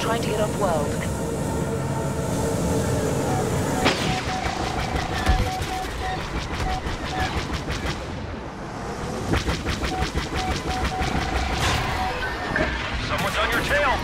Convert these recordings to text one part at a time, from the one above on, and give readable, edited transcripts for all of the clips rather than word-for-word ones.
trying to get off-world. Someone's on your tail!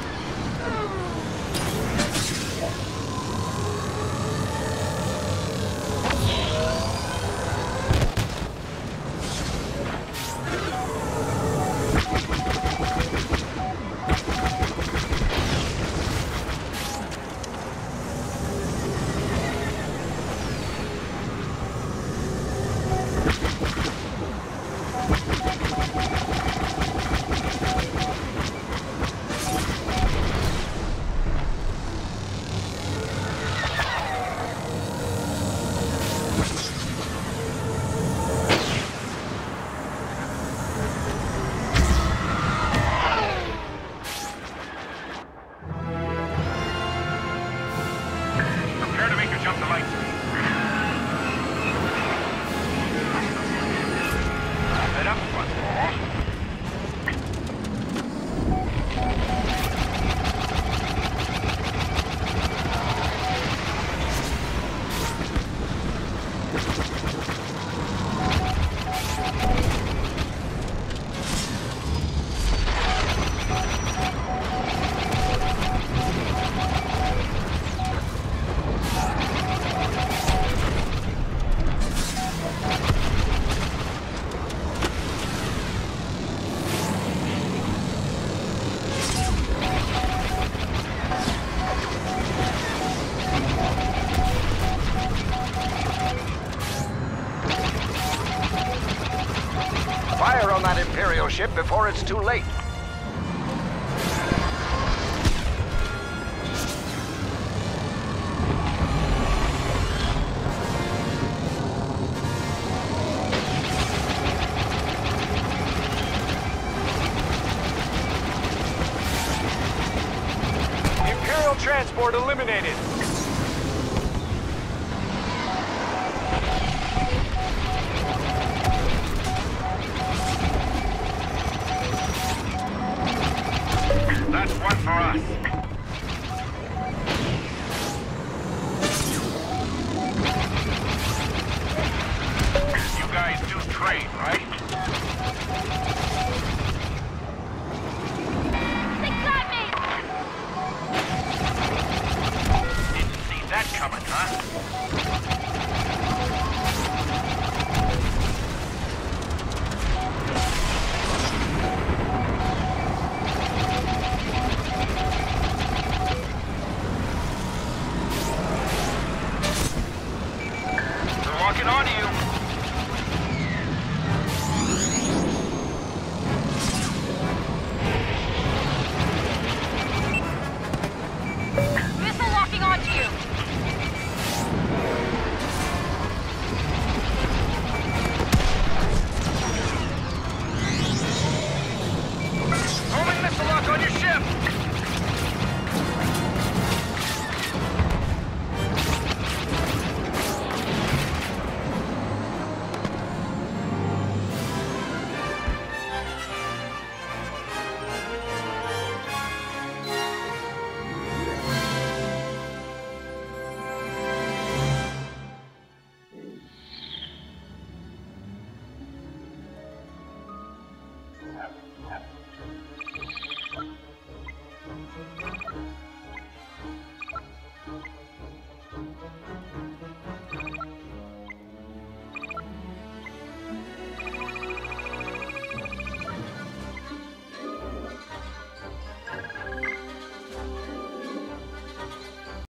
Fire on that Imperial ship before it's too late. Imperial transport eliminated. That's one for us. You guys do trade, right? They got me! Didn't see that coming, huh? Walking onto you. Missile locking onto you! Homing missile lock on your ship.